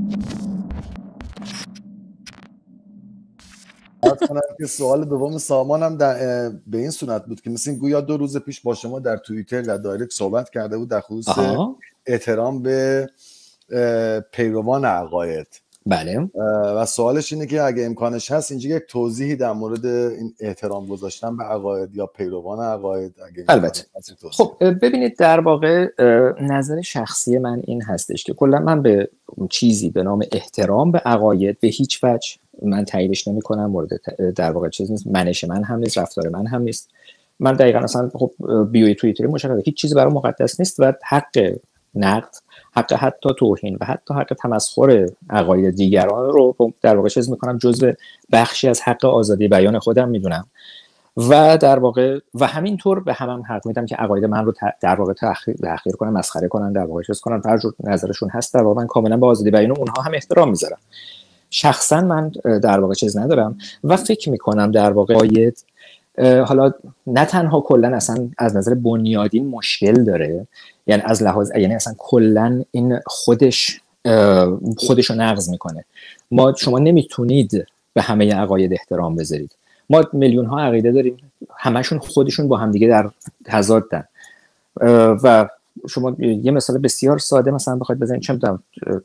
کنم که سوال دوم سامان هم به این صورت بود که مثل گویا 2 روز پیش با شما در توییتر در دایرکت صحبت کرده بود در خصوص احترام به پیروان عقاید. بله. و سوالش اینه که اگه امکانش هست اینجا یک توضیحی در مورد این احترام گذاشتن به عقاید یا پیروان عقاید البته. خب ببینید در واقع نظر شخصی من این هستش که کلا من به چیزی به نام احترام به عقاید به هیچ وجه من تاییدش نمی‌کنم، مورد در واقع چیز نیست، منش من هم نیست، رفتار من هم نیست. من دقیقاً اصلا خب بیوی توییتری مشخصه هیچ چیزی برام مقدس نیست و حق نقد، حق حتی توهین و حتی حق تمسخر عقاید دیگران رو در واقع چیز می‌کنم، جزء بخشی از حق آزادی بیان خودم می‌دونم و در واقع و همینطور به هم حق میدم که عقاید من رو در واقع تحقیر کنن، مسخره کنن، در واقع چیز کنن، هر جور نظرشون هست در واقع من کاملا به آزادی بیان اونها هم احترام میذارم. شخصا من در واقع چیز ندارم و فکر میکنم در واقع عقاید حالا نه تنها کلا اصلا از نظر بنیادین مشکل داره، یعنی از لحاظ یعنی اصلا کلا این خودش رو نقض میکنه. شما نمیتونید به همه عقاید احترام بذارید. ما میلیون ها عقیده داریم، همشون خودشون با هم دیگه در تضادن و شما یه مثال بسیار ساده مثلا بخواید بزنید، چه می‌دونم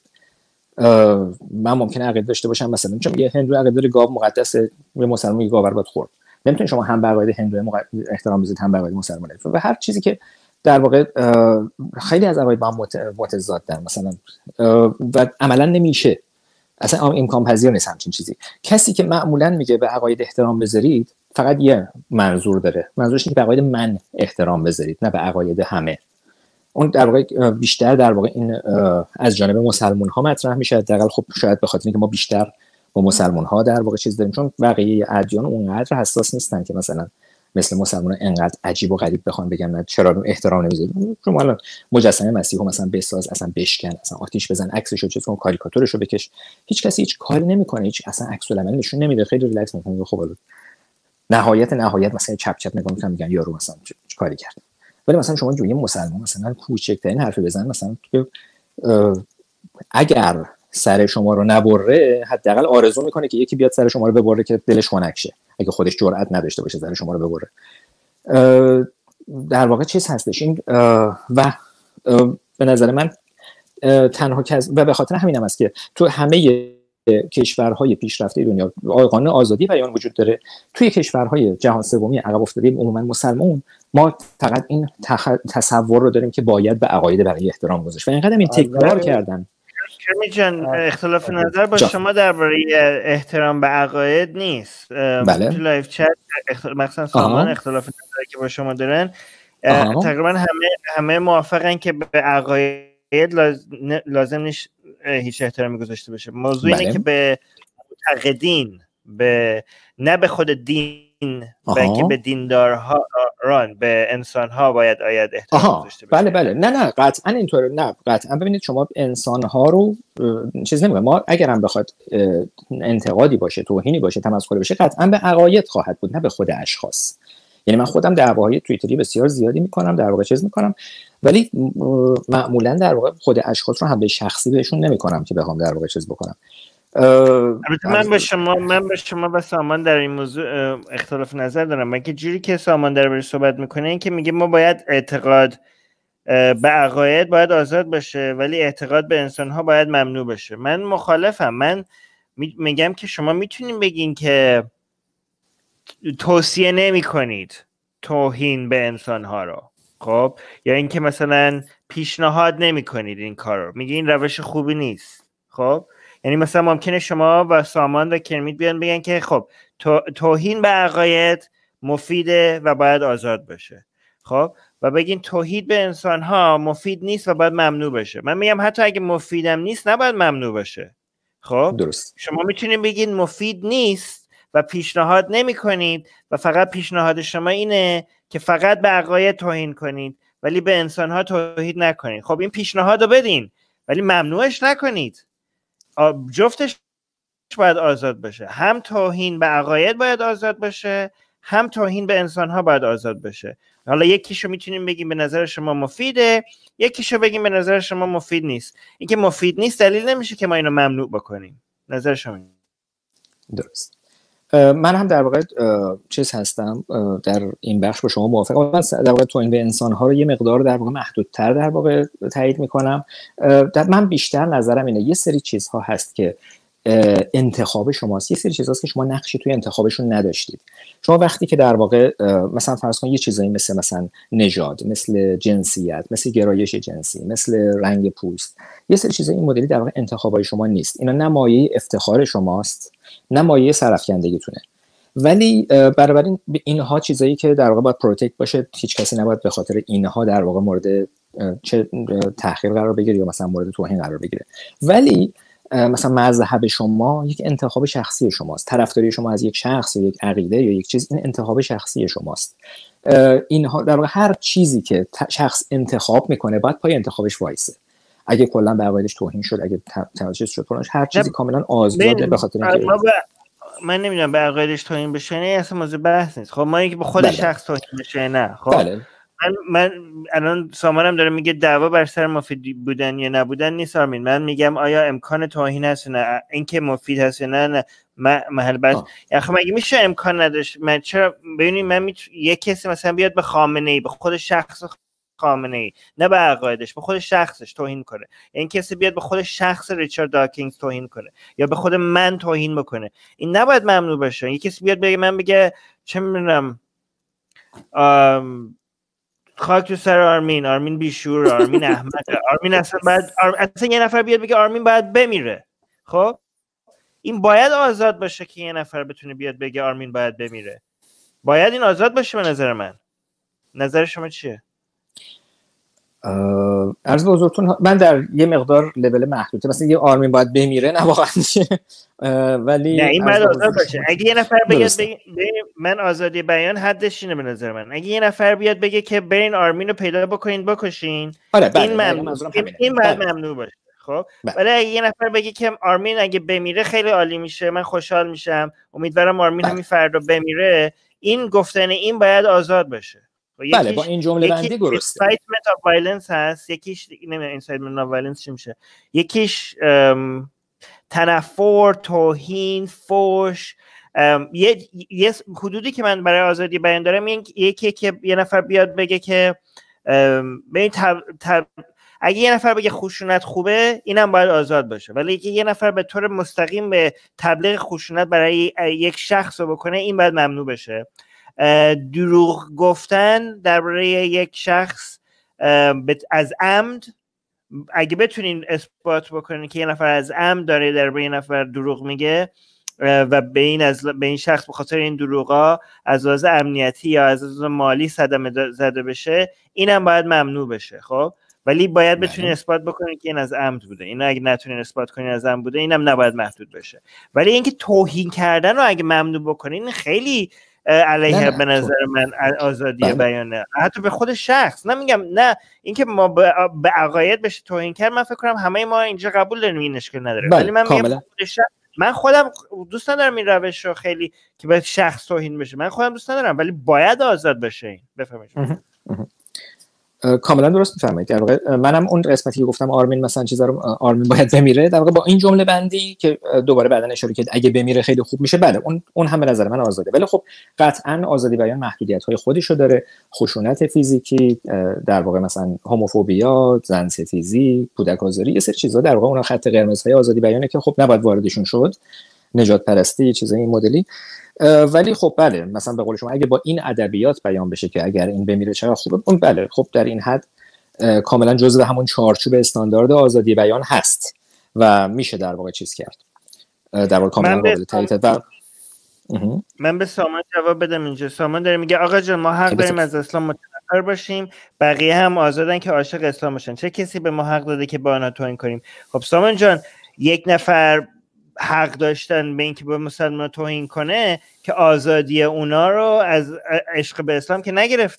من ممکنه عقیده داشته باشم مثلا چون یه هندو عقیده داره گاو مقدسه، یه مسلمان میگه گاو رو باید خورد. نمیتونید شما هم به عقاید هندو احترام بذارید هم به عقاید مسلمان و هر چیزی که در واقع خیلی از عقاید با هم متضادن مثلا و عملا نمیشه، اصلا امکان پذیر نیست همچین چیزی. کسی که معمولا میگه به عقاید احترام بذارید فقط یه منظور داره، منظورش اینه که به عقاید من احترام بذارید نه به عقاید همه. اون در واقع بیشتر در واقع این از جانب مسلمان ها مطرح میشه، حداقل خب شاید به خاطر اینکه ما بیشتر با مسلمان ها در واقع چیز داریم، چون بقیه ادیان اونقدر حساس نیستن که مثلا مثل مسلمان‌ها انقدر عجیب و غریب بخوان بگن نه چرا احترام نمیذارید. شما الان مجسمه مسیحو مثلا بساز، اصلا بشکن، اصلا آتیش بزن، عکسشو چیز کن، کاریکاتورشو بکش، هیچ کسی هیچ کاری نمیکنه، هیچ اصلا عکس العمل نشون نمیده، خیلی ریلکس میکنه. خب نهایت مثلا چپ چپ نگاه میکنن میگن یارو مثلا چه کاری کرد. ولی مثلا شما جوی مسلمان مثلا کوچکترین حرفی بزنن مثلا که اگر سر شما رو نبره حداقل آرزو میکنه که یکی بیاد سر شما رو ببره که دلش خنک شه، اگه خودش جرئت نداشته باشه سر شما رو ببره. در واقع چیز هستش این و به نظر من تنها و به خاطر همینم است که تو همه کشورهای پیشرفته دنیا قانون آزادی بیان وجود داره. توی کشورهای جهان سومی عقب افتاده عموما مسلمان ما فقط این تصور رو داریم که باید به عقاید برای احترام گذاشت و اینقدر این تکرار کردن. کرمی جان اختلاف نظر با شما درباره احترام به عقاید نیست. بله. تو لایو چت مثلا سامان اختلاف نظری که با شما دارن تقریبا همه موافقن که به عقاید لازم نیست هیچ احترامی گذاشته بشه. موضوع اینه که به معتقدین نه به خود دین بلکه به دینداران به انسان‌ها باید احترام گذاشته بشه. بله نه قطعا اینطوره، نه قطعا. ببینید شما انسان‌ها رو چیز نمی‌گه، ما اگرم بخواد انتقادی باشه، توهینی باشه، تمسخری باشه، قطعا به عقاید خواهد بود نه به خود اشخاص. یعنی من خودم دعواهای توییتری بسیار زیادی میکنم، در واقع چیز میکنم، ولی معمولا در واقع خود اشخاص رو حمله شخصی بهشون نمیکنم که بخوام در واقع چیز بکنم. البته من به شما و سامان در این موضوع اختلاف نظر دارم. من که جوری که سامان درباره صحبت میکنه این که میگه ما باید اعتقاد به عقاید باید آزاد باشه ولی اعتقاد به انسان‌ها باید ممنوع باشه. من مخالفم. من میگم که شما میتونین بگین که توصیه نمی کنید توهین به انسان‌ها رو، خب، یا اینکه مثلا پیشنهاد نمی کنید این کار رو، میگه این روش خوبی نیست. خب یعنی مثلا ممکنه شما و سامان و کرمیت بیان بگن که خب توهین به عقاید مفیده و باید آزاد باشه، خب، و بگین توهین به انسان‌ها مفید نیست و باید ممنوع بشه. من میگم حتی اگه مفیدم نیست نباید ممنوع باشه. خب درست. شما میتونید بگین مفید نیست و پیشنهاد نمی کنید و فقط پیشنهاد شما اینه که فقط به عقاید توهین کنید ولی به انسان‌ها توهین نکنید. خب این پیشنهاد رو بدین ولی ممنوعش نکنید. جفتش باید آزاد باشه. هم توهین به عقاید باید آزاد باشه هم توهین به انسان‌ها باید آزاد باشه. حالا یکیشو میتونیم بگیم به نظر شما مفیده، یکیشو بگیم به نظر شما مفید نیست. اینکه مفید نیست دلیل نمیشه که ما اینو ممنوع بکنیم. نظر شما؟ درست. من هم در واقع چیز هستم در این بخش با شما موافقم. من در واقع توهین به انسان‌ها رو یه مقدار در واقع محدودتر در واقع تایید می‌کنم. من بیشتر نظرم اینه یه سری چیزها هست که انتخاب شماست، یه سری چیزاست که شما نقشی توی انتخابشون نداشتید. شما وقتی که در واقع مثلا فرض کن یه چیزایی مثلا نژاد، مثل جنسیت، مثل گرایش جنسی، مثل رنگ پوست، یه سری چیزای این مدلی در واقع انتخابای شما نیست. اینا نه مایه افتخار شماست، نه مایه سرافکندگیتونه. ولی بنابراین اینها چیزایی که در واقع باید پروتکت باشه، هیچ کسی نباید به خاطر اینها در واقع مورد چه تحقیر قرار بگیره یا مثلا مورد توهین قرار بگیره. ولی مثلا مذهب شما یک انتخاب شخصی شماست، طرفداری شما از یک شخص یا یک عقیده یا یک چیز، این انتخاب شخصی شماست. اینها در واقع هر چیزی که شخص انتخاب میکنه باید پای انتخابش وایسه. اگه کلا به عقایدش توهین شد، اگه توجیه شد کنش، هر چیزی کاملا آزاده به خاطر اینکه من نمیدونم به عقایدش توهین بشه نه، اصلا موضوع بحث نیست. خب ما اینکه به خود شخص توهین بشه نه. خب بله. من الان سامانم داره میگه دعوا بر سر مفید بودن یا نبودن نیست آرمین. من میگم آیا امکان توهین هست نه، اینکه مفید هست نه محل بحث. یعنی مگه میشه امکان نداشت؟ من چرا ببینید من یک کسی مثلا بیاد به خامنه‌ای، به خود شخص خامنه‌ای، نه به عقایدش، به خود شخصش توهین کنه، این کسی بیاد به خود شخص ریچارد داکینز توهین کنه یا به خود من توهین بکنه، این نباید ممنوع بشه. یک کسی بیاد بگه چه میدونم خاک تو سر آرمین بیشور، آرمین احمقه، آرمین اصلا یه نفر بیاد بگه آرمین باید بمیره. خب این باید آزاد باشه که یه نفر بتونه بیاد بگه آرمین باید بمیره. باید این آزاد باشه به نظر من. نظر شما چیه؟ عرض به حضورتون من در یه مقدار لول محدوده، مثلا یه آرمین باید بمیره نه واقعا ولی نه این باید آزاد باشه. اگه یه نفر بیاد بگه من آزادی بیان حدش اینه به نظر من، اگه یه نفر بیاد بگه که برین آرمین رو پیدا بکنین بکشین، این باید ممنوع باشه. خب ولی اگه یه نفر بگه که آرمین اگه بمیره خیلی عالی میشه، من خوشحال میشم، امیدوارم آرمین همین فردا بمیره، این گفتن این باید آزاد باشه. بله با این جمله بندی درسته. incitement of violence هست، یکیش نمیدونم incitement of violence چی میشه، یکیش تنفر، توهین، فحش. یه حدودی که من برای آزادی بیان دارم یکی که یه نفر بیاد بگه که اگه یه نفر بگه خشونت خوبه، اینم باید آزاد باشه. ولی اگه یه نفر به طور مستقیم به تبلیغ خشونت برای یک شخص رو بکنه، این باید ممنوع بشه. دروغ گفتن درباره یک شخص از عمد، اگه بتونین اثبات بکنین که یه نفر از عمد داره درباره یه نفر دروغ میگه و به این شخص به خاطر این دروغا از لحاظ امنیتی یا از لحاظ مالی صدمه زده بشه، اینم باید ممنوع بشه. خب ولی باید بتونین اثبات بکنین که این از عمد بوده. اینا اگه نتونین اثبات کنین از عمد بوده، اینم نباید محدود بشه. ولی اینکه توهین کردن رو اگه ممنوع بکنین خیلی علیه به نظر من آزادی بیانه، حتی به خود شخص. نمیگم نه اینکه ما به عقاید بشه توهین کرد، من فکر کنم همه ما اینجا قبول داریم این اشکال نداره. ولی من میگم من خودم دوست ندارم این روش رو خیلی که به شخص توهین بشه، من خودم دوست ندارم، ولی باید آزاد بشه. این بفهمید. کاملا درست میفرمایید. در واقع منم اون قسمتی که گفتم آرمین مثلا چیزا رو آرمین باید بمیره، در واقع با این جمله بندی که دوباره بعدن اشاره کرد اگه بمیره خیلی خوب میشه، بله اون هم به نظر من آزاده. ولی خب قطعا آزادی بیان محدودیت‌های خودشو داره. خشونت فیزیکی، در واقع مثلا هوموفوبیا، زن ستیزی، کودک آزاری، یه سری چیزا در واقع اون خط قرمزهای آزادی بیانه که خب نباید واردشون شد. نجات پرستی، چیزای این مدلی. ولی خب بله مثلا به قول شما اگه با این ادبیات بیان بشه که اگر این بمیره چقدر خوبه، اون بله خب در این حد کاملا جزء همون چارچوب استاندارد آزادی بیان هست و میشه در واقع چیز کرد. در واقع کاملا قابل تایید. من به سامان جواب بدم اینجا. سامان داره میگه آقا جان ما حق داریم از اسلام متنفر باشیم، بقیه هم آزادن که عاشق اسلام باشن، چه کسی به ما حق داده که با آنها توهین کنیم؟ خب سامان جان یک نفر حق داشتن به اینکه به مسلمان توهین کنه که آزادی اونا رو از عشق به اسلام که نگرفته.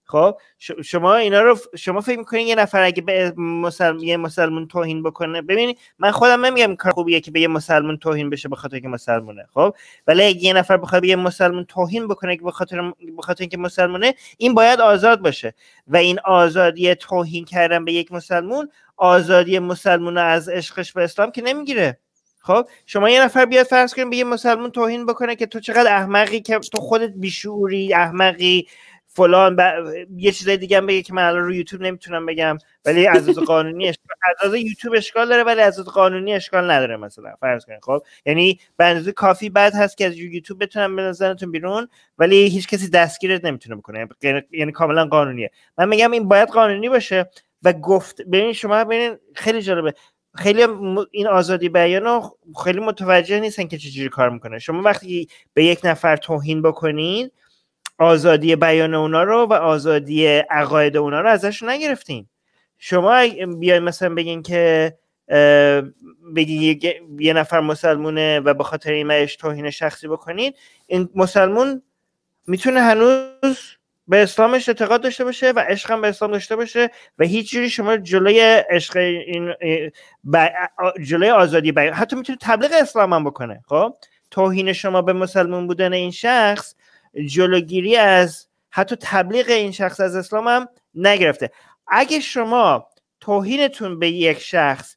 خب شما اینا رو شما فکر میکنین یه نفر اگه به یه مسلمان توهین بکنه، ببینید من خودم نمیگم کار خوبیه که به یه مسلمان توهین بشه به خاطر اینکه مسلمانه، خب ولی اگه یه نفر بخواد به یه مسلمان توهین بکنه که به خاطر اینکه مسلمانه، این باید آزاد باشه و این آزادی توهین کردن به یک مسلمان آزادی مسلمان از عشقش به اسلام که نمیگیره. خب شما یه نفر بیاد فرض کنیم به یه مسلمان توهین بکنه که تو چقدر احمقی، که تو خودت بیشعوری، احمقی فلان، یه چیزای دیگه هم بگه که من الان رو یوتیوب نمیتونم بگم، ولی از قانونی از یوتیوب اشکال داره ولی از قانونی اشکال نداره، مثلا فرض کنید. خب یعنی به اندازه کافی بد هست که از یوتیوب بتونم بزنتون بیرون ولی هیچ کسی دستگیرت نمیتونه بکنه، یعنی کاملا قانونیه. من میگم این باید قانونی باشه و گفت ببین شما ببین خیلی جالبه، خیلی این آزادی بیان خیلی متوجه نیستن که چجوری کار میکنه. شما وقتی به یک نفر توهین بکنین آزادی بیان اونا رو و آزادی عقاید اونا رو ازش نگرفتین. شما بیاین مثلا بگین که بگین یه نفر مسلمونه و به خاطر این مش توهین شخصی بکنین، این مسلمون میتونه هنوز به اسلامش اعتقاد داشته باشه و عشق هم به اسلام داشته باشه و هیچ جوری شما جلوی عشق این جلوی آزادی بیان، حتی میتونه تبلیغ اسلام هم بکنه. خب توهین شما به مسلمان بودن این شخص جلوگیری از حتی تبلیغ این شخص از اسلام هم نگرفته. اگه شما توهینتون به یک شخص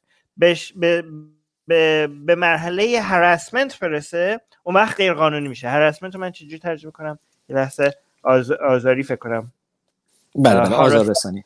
به مرحله هراسمنت برسه، اون وقت غیر قانونی میشه. هراسمنت رو من چجوری ترجمه کنم؟ یه لحظه آزاری فکر کنم. بله آزار رسانی.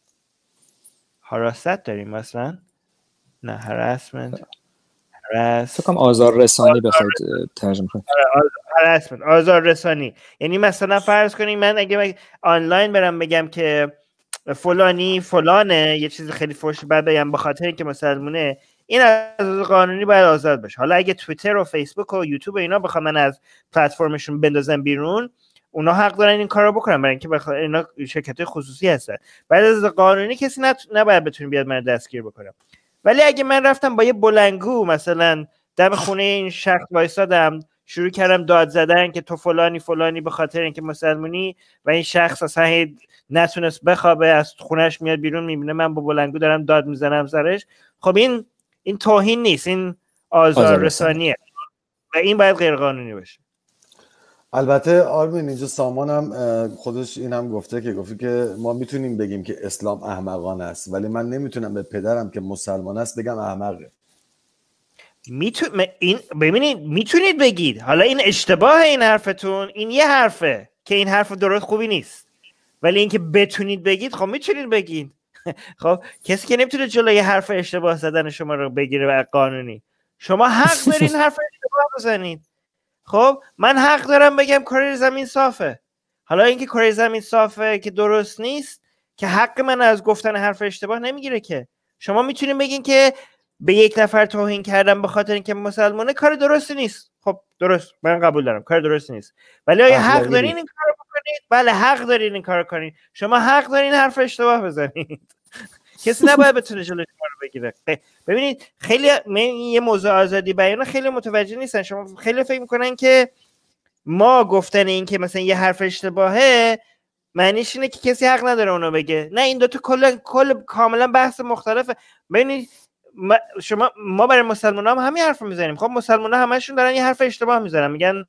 حراست داریم مثلا؟ نه هراسمنت. فکر کنم آزار رسانی بخواید ترجمه کنید. آزار رسانی یعنی مثلا فرض کنیم من اگه آنلاین برم بگم که فلانی فلانه، یه چیز خیلی فحش بعد بگم به خاطر اینکه مسلمونه، این از قانونی باید آزاد بشه. حالا اگه توییتر و فیسبوک و یوتیوب و اینا بخوام من از پلتفرمشون بندازم بیرون، اونا حق دارن این کارو بکنن برای اینکه اینا شرکت‌های خصوصی هستن. بعد از قانونی کسی نباید بتونه بیاد من دستگیر بکنه. ولی اگه من رفتم با یه بلنگو مثلا دم خونه این شخص وایسادم، شروع کردم داد زدن که تو فلانی فلانی به خاطر اینکه مسلمونی، و این شخص اصلا نتونست بخوابه، از خونش میاد بیرون میبینه من با بلنگو دارم داد میزنم سرش، خب این توهین نیست، این آزار رسانیه و این باید غیر قانونی باشه. البته آرمین اینجا سامان هم خودش این هم گفته که ما میتونیم بگیم که اسلام احمقانه است، ولی من نمیتونم به پدرم که مسلمان است بگم احمقه. ببینید میتونید بگید، حالا این اشتباه این حرفتون، این یه حرفه که این حرف درست خوبی نیست، ولی اینکه بتونید بگید خب میتونید بگید. خب کسی که نمیتونه جلوی حرف اشتباه زدن شما رو بگیره و قانونی، شما حق دارین حرف اشتباه بزنید. خب من حق دارم بگم کره زمین صافه، حالا اینکه کره زمین صافه که درست نیست که حق من از گفتن حرف اشتباه نمیگیره که. شما میتونید بگین که به یک نفر توهین کردم به خاطر اینکه مسلمانه کار درستی نیست. خب درست، من قبول دارم کار درستی نیست، ولی آیا حق دارین این کارو بکنید؟ بله حق دارین این کارو کنید. شما حق دارین حرف اشتباه بزنید. کسی نباید بتونه جلوی شما رو بگیره. ببینید خیلی یه موضوع آزادی بیان خیلی متوجه نیستن. شما خیلی فکر میکنن که ما گفتن این که مثلا یه حرف اشتباهه معنیش اینه که کسی حق نداره اونو بگه. نه، این دو تا کاملا بحث مختلفه. ببینید ما برای مسلمان‌ها هم همین حرفو میزنیم. خب مسلمان‌ها همشون دارن یه حرف اشتباه میزنن، میگن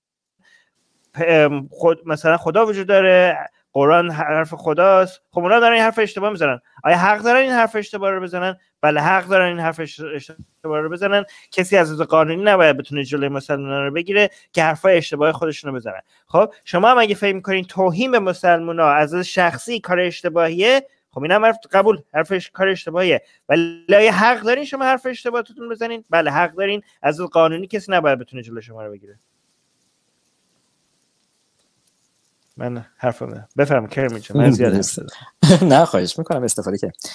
مثلا خدا وجود داره، قرآن حرف خداست. خب اونا دارن این حرف اشتباه میزنن. آیا حق دارن این حرف اشتباه رو بزنن؟ بله حق دارن این حرف اشتباه رو بزنن. کسی از لحاظ قانونی نباید بتونه جلوی مسلمان‌ها رو بگیره که حرفای اشتباه خودشون رو بزنن. خب شما هم اگه فکر می‌کنین توهین به مسلمان‌ها از لحاظ شخصی کار اشتباهیه، خب این هم قبول، حرفش کار اشتباهیه، ولی حق دارین شما حرف اشتباهتون بزنین؟ بله حق دارین. از لحاظ قانونی کسی نباید بتونه جلوی شما رو بگیره. من حرفم بفرمایید کریم جان. من زیاد نه خواهش میکنم استفاده کنم.